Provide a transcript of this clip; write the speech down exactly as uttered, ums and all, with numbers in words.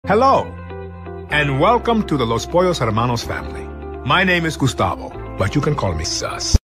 Hello, and welcome to the Los Pollos Hermanos family. My name is Gustavo, but you can call me Sus.